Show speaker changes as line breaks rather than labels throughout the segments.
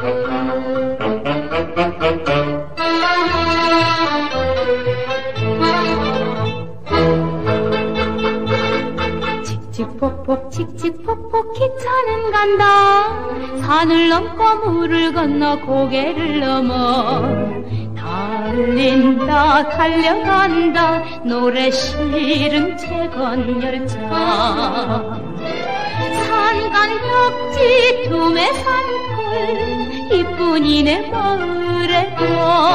칙칙폭폭 칙칙폭폭 기차는 간다. 산을 넘고 물을 건너 고개를 넘어 달린다 달려간다 노래 실은 채건열차. 산간벽지 둠의 산골 이쁜이네 마을에도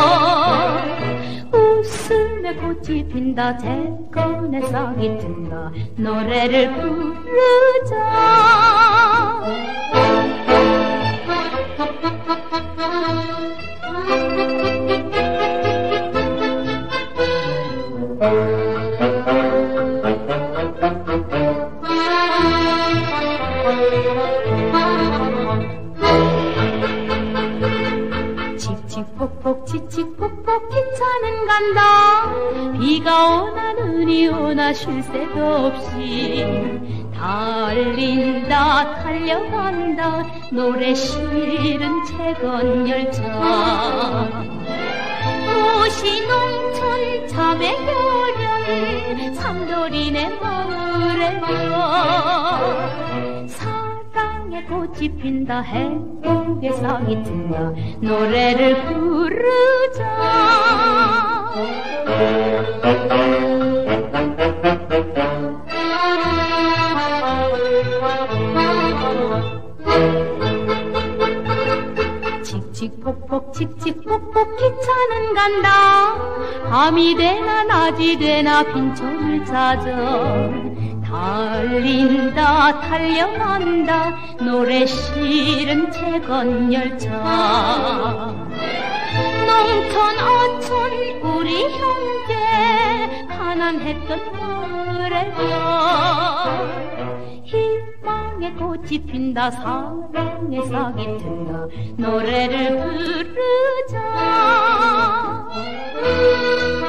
웃음에 꽃이 핀다 재건의 싹이 튼다 노래를 부르자. 칙칙폭폭 칙칙폭폭 기차는 간다. 비가 오나 눈이 오나 쉴 새도 없이 달린다 달려간다 노래 실은 채건열차. 도시 농촌 자매결연 삼돌이네 마을에도 사랑의 꽃이 핀다 행복의 싹이 튼다 노래를 부르자. 칙칙폭폭 칙칙폭폭 기차는 간다. 밤이 되나 낮이 되나 빈촌을 찾아 달린다 달려간다 노래 실은 채건열차. 농촌 어촌 우리 형제 가난했던 마을에서 희망의 꽃이 핀다 사랑의 싹이 튼다 노래를 부르자.